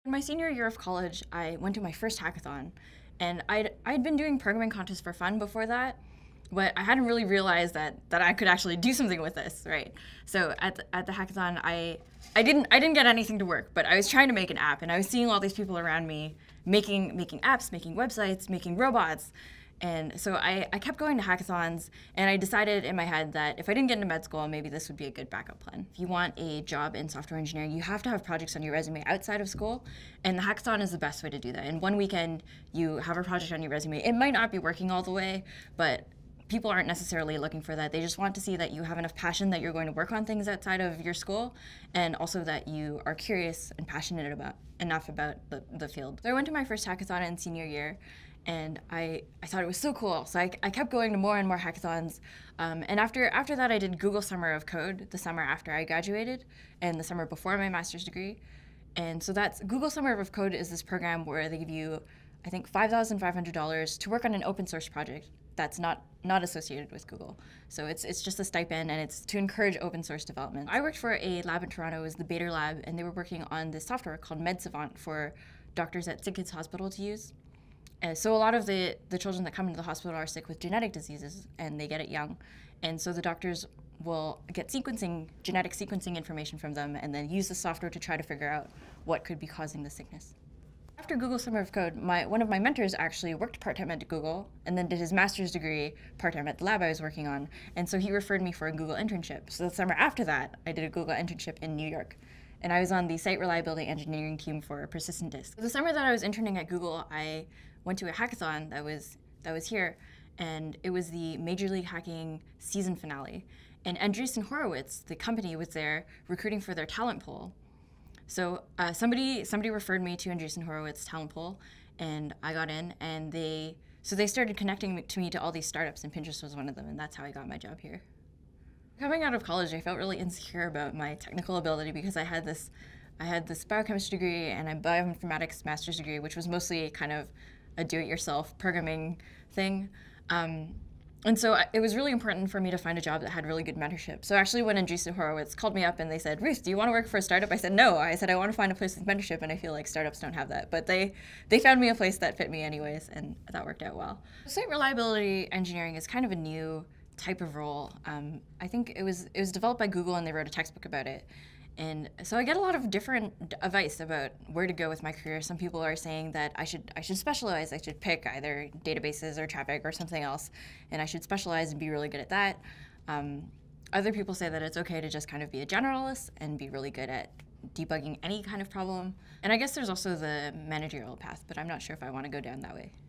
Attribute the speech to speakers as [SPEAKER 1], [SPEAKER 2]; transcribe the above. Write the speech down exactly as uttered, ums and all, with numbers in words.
[SPEAKER 1] In my senior year of college, I went to my first hackathon, and I'd, I'd been doing programming contests for fun before that, but I hadn't really realized that, that I could actually do something with this, right? So at the, at the hackathon, I, I, didn't, I didn't get anything to work, but I was trying to make an app, and I was seeing all these people around me making, making apps, making websites, making robots. And so I, I kept going to hackathons, and I decided in my head that if I didn't get into med school, maybe this would be a good backup plan. If you want a job in software engineering, you have to have projects on your resume outside of school, and the hackathon is the best way to do that. In one weekend, you have a project on your resume. It might not be working all the way, but people aren't necessarily looking for that. They just want to see that you have enough passion that you're going to work on things outside of your school, and also that you are curious and passionate about enough about the, the field. So I went to my first hackathon in senior year, and I, I thought it was so cool. So I, I kept going to more and more hackathons. Um, and after, after that, I did Google Summer of Code the summer after I graduated and the summer before my master's degree. And so that's, Google Summer of Code is this program where they give you, I think, five thousand five hundred dollars to work on an open source project that's not, not associated with Google. So it's, it's just a stipend, and it's to encourage open source development. I worked for a lab in Toronto. It was the Bader Lab, and they were working on this software called MedSavant for doctors at Sick Kids Hospital to use. Uh, so a lot of the, the children that come into the hospital are sick with genetic diseases, and they get it young. And so the doctors will get sequencing, genetic sequencing information from them, and then use the software to try to figure out what could be causing the sickness. After Google Summer of Code, my, one of my mentors actually worked part-time at Google and then did his master's degree part-time at the lab I was working on. And so he referred me for a Google internship. So the summer after that, I did a Google internship in New York. And I was on the site reliability engineering team for persistent disk. The summer that I was interning at Google, I went to a hackathon that was, that was here, and it was the Major League Hacking season finale. And Andreessen Horowitz, the company, was there recruiting for their talent pool. So uh, somebody, somebody referred me to Andreessen Horowitz talent pool, and I got in, and they, so they started connecting me, to me to all these startups, and Pinterest was one of them, and that's how I got my job here. Coming out of college, I felt really insecure about my technical ability because I had this, I had this biochemistry degree and a bioinformatics master's degree, which was mostly kind of a do-it-yourself programming thing. Um, and so it was really important for me to find a job that had really good mentorship. So actually when Andreessen Horowitz called me up and they said, Ruth, do you want to work for a startup? I said, no. I said, I want to find a place with mentorship, and I feel like startups don't have that. But they, they found me a place that fit me anyways, and that worked out well. Site reliability engineering is kind of a new type of role. Um, I think it was, it was developed by Google, and they wrote a textbook about it. And so I get a lot of different advice about where to go with my career. Some people are saying that I should I should specialize. I should pick either databases or traffic or something else, and I should specialize and be really good at that. Um, other people say that it's okay to just kind of be a generalist and be really good at debugging any kind of problem. And I guess there's also the managerial path, but I'm not sure if I want to go down that way.